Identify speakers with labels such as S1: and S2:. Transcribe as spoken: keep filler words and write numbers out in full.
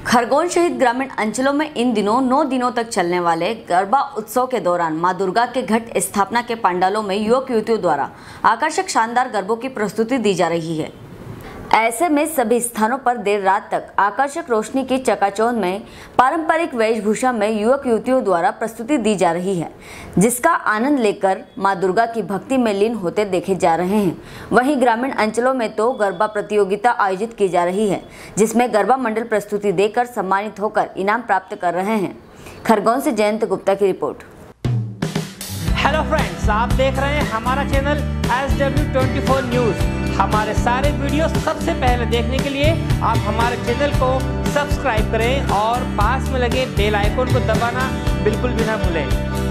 S1: खरगोन सहित ग्रामीण अंचलों में इन दिनों नौ दिनों तक चलने वाले गरबा उत्सव के दौरान मां दुर्गा के घट स्थापना के पंडालों में युवक युवतियों द्वारा आकर्षक शानदार गरबों की प्रस्तुति दी जा रही है। ऐसे में सभी स्थानों पर देर रात तक आकर्षक रोशनी की चकाचौंध में पारंपरिक वेशभूषा में युवक युवतियों द्वारा प्रस्तुति दी जा रही है, जिसका आनंद लेकर मां दुर्गा की भक्ति में लीन होते देखे जा रहे हैं। वहीं ग्रामीण अंचलों में तो गरबा प्रतियोगिता आयोजित की जा रही है, जिसमें गरबा मंडल प्रस्तुति देकर सम्मानित होकर इनाम प्राप्त कर रहे हैं। खरगोन से जयंत गुप्ता की रिपोर्ट।
S2: हेलो फ्रेंड्स, आप देख रहे हैं हमारा channel S W twenty four news. हमारे सारे वीडियो सबसे पहले देखने के लिए आप हमारे चैनल को सब्सक्राइब करें और पास में लगे बेल आइकन को दबाना बिल्कुल भी ना भूलें।